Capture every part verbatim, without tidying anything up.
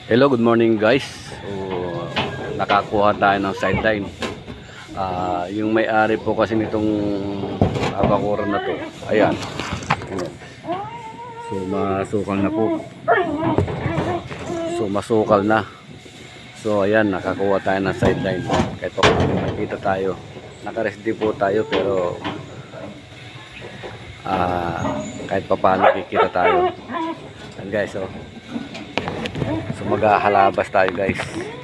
Hello, good morning guys. So, nakakuha tayo ng sideline. Ah, yung may-ari po kasi nitong abakuran na to. Ayan. Ayan. So, masukal na po. So, masukal na. So, ayan, nakakuha tayo ng sideline. Kahit pa nakita tayo. Nakarest din po tayo pero ah, kahit pa paano kikita tayo. Ayan guys, oh. So maghahalabas tayo guys.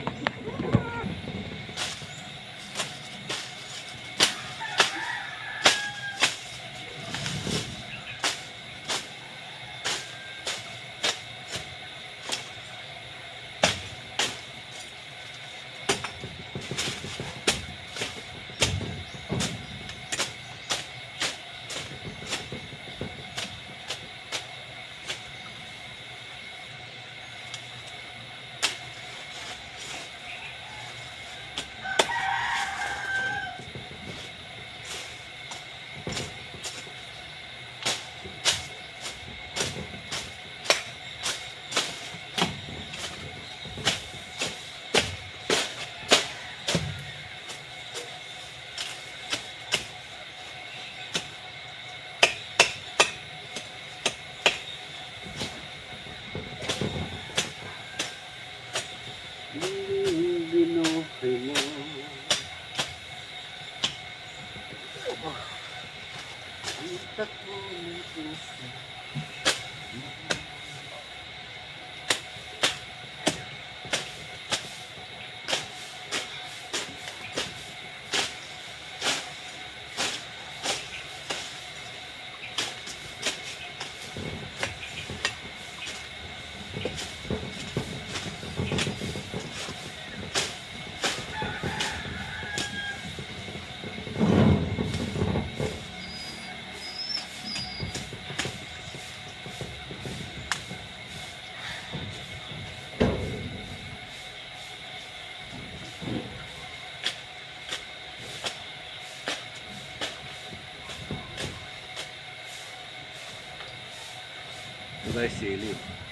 Ito guys, sili.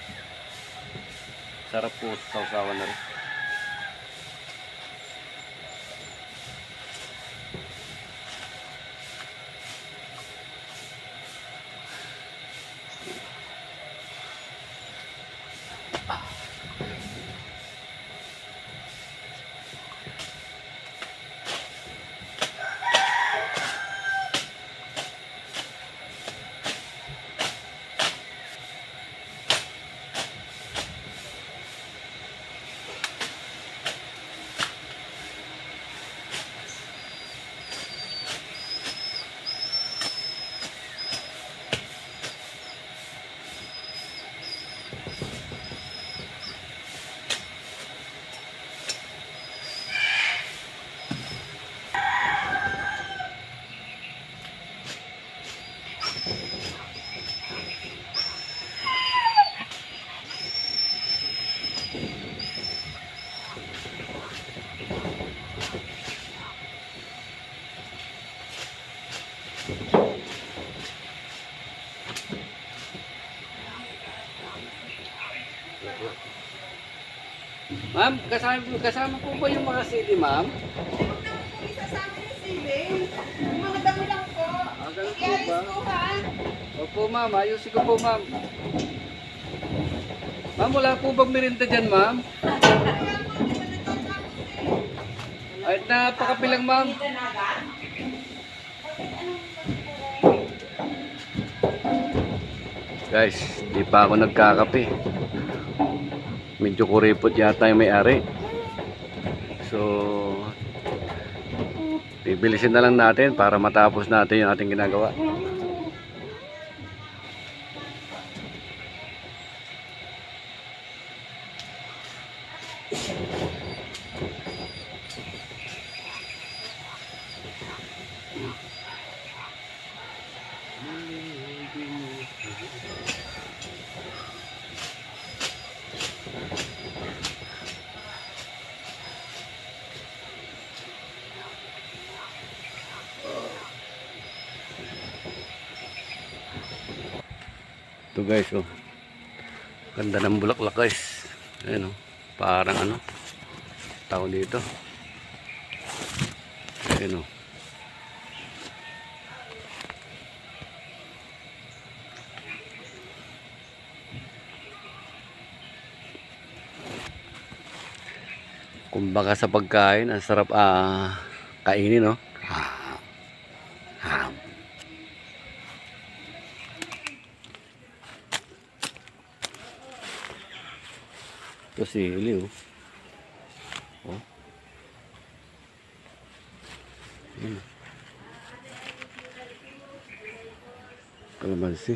Sarap po sa sausawan na rin. Ma'am, kasama, kasama po ba yung mga sili, ma'am? Huwag na po isasama yung sili. Yung mga dami lang po. Ah, ganun po I-alis ba? po ha. Opo, ma'am. Ayusin ko po, ma'am. Ma'am, wala po bang merinda dyan, ma'am? Ay, napakapilang, ma'am. Guys, di pa ako nagkakape. Medyo kuripot yata yung may-ari. So, bibilisin na lang natin para matapos natin yung ating ginagawa. Ito guys, oh. Ganda ng bulaklak guys. Ayan, oh. Parang ano, tao dito. Ayun o. Kumbaga sa pagkain, ang sarap ah, kainin, no? Ah, ah. Ito sili, oh. Oh. Yan. Kalamansi.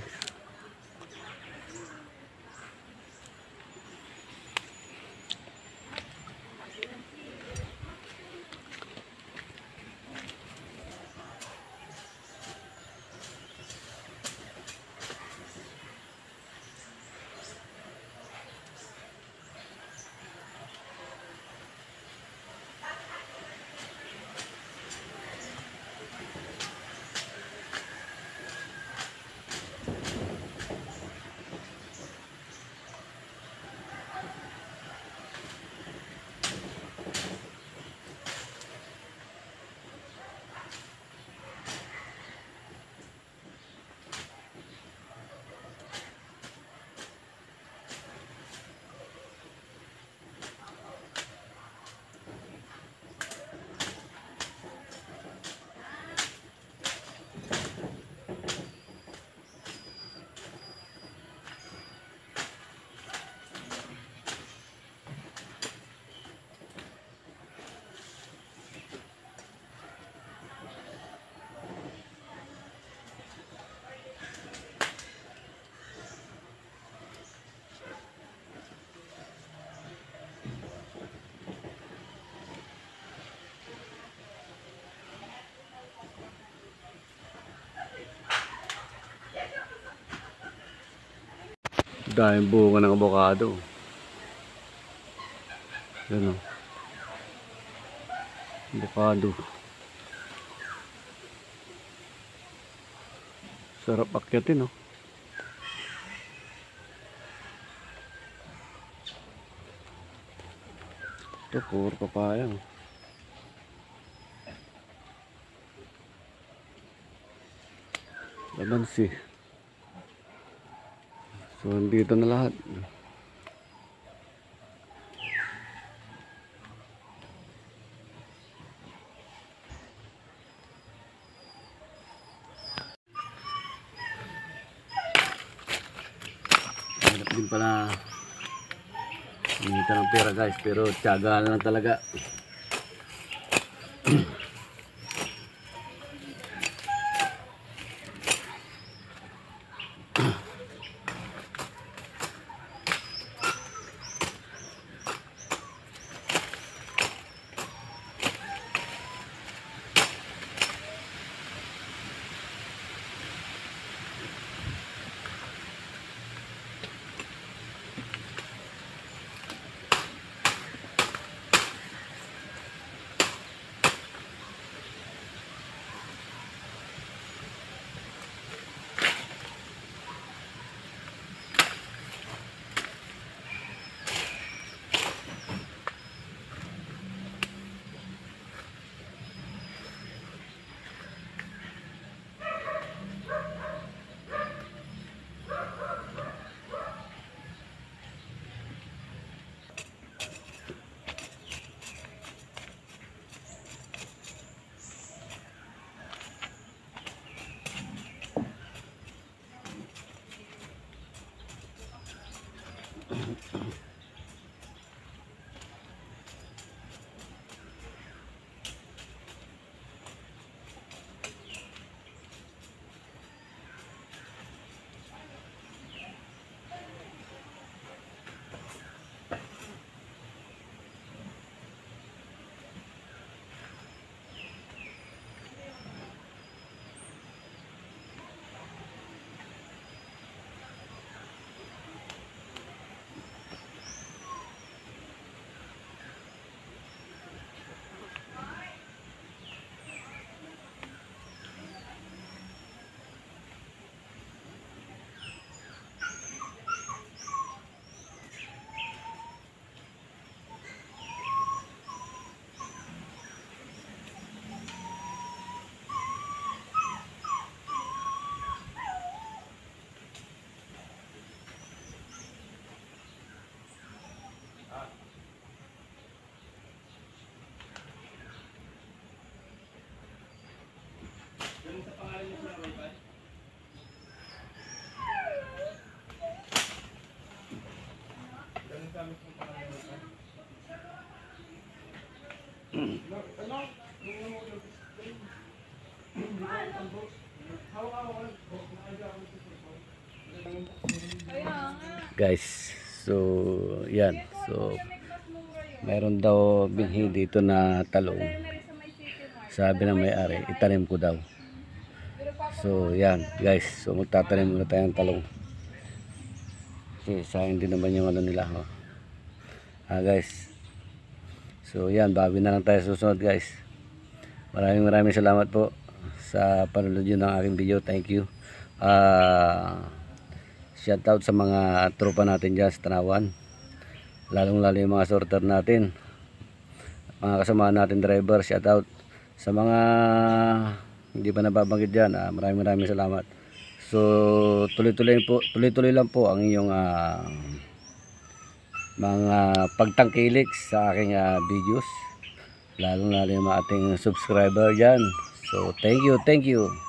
Dahil bunga ng avocado. Yan o. Avocado. Sarap akyatin, no? Ito, puro papaya. Lamansi. So, dito na lahat. Hirap din pala hinita ng pera, guys, pero tiyaga lang talaga. Guys, so yan. So meron daw binhi dito na talong. Sabi ng may-ari, itanim ko daw. So yan, guys. So magtatanim muna tayo ng talong. Kasi sayang din naman yung ano nila, oh. Ah, guys. So yan, bawi na lang tayo susunod, guys. Maraming maraming salamat po sa panonood nyo ng aking video. Thank you. Ah, shout out sa mga tropa natin dyan sa Tanawan, lalong lalo yung mga sorter natin, mga kasama natin driver. Shout out sa mga hindi pa nababanggit dyan. Ah, maraming maraming salamat. So tuloy-tuloy po, tuloy-tuloy lang po ang inyong ah, mga pagtangkilik sa aking ah, videos, lalong lalo yung mga ating subscriber dyan. So thank you, thank you.